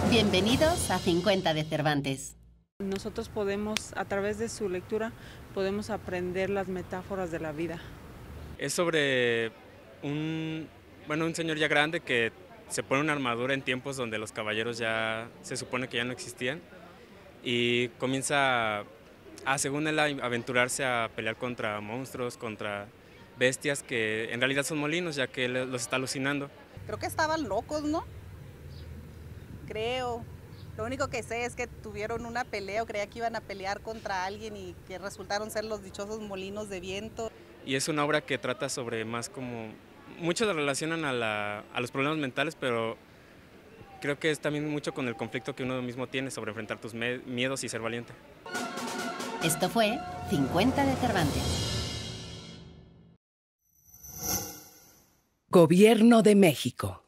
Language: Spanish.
Bienvenidos a 50 de Cervantes. Nosotros podemos, a través de su lectura, podemos aprender las metáforas de la vida. Es sobre un señor ya grande que se pone una armadura en tiempos donde los caballeros ya se supone que ya no existían y comienza según él, a aventurarse a pelear contra monstruos, contra bestias que en realidad son molinos, ya que él los está alucinando. Creo que estaban locos, ¿no? Creo. Lo único que sé es que tuvieron una pelea, o creía que iban a pelear contra alguien y que resultaron ser los dichosos molinos de viento. Y es una obra que trata sobre más como... Muchos la relacionan a los problemas mentales, pero creo que es también mucho con el conflicto que uno mismo tiene sobre enfrentar tus miedos y ser valiente. Esto fue 50 de Cervantes. Gobierno de México.